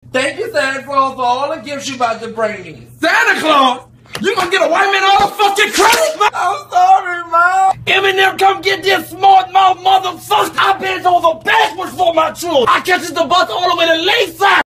Thank you, Santa Claus, for all the gifts you about to bring me. Santa Claus? You gonna get a white man all the fucking credit, man? I'm sorry, Mom. Eminem, come get this smart mouth motherfucker. I've been over backwards for my children. I catches the bus all the way to Lakeside.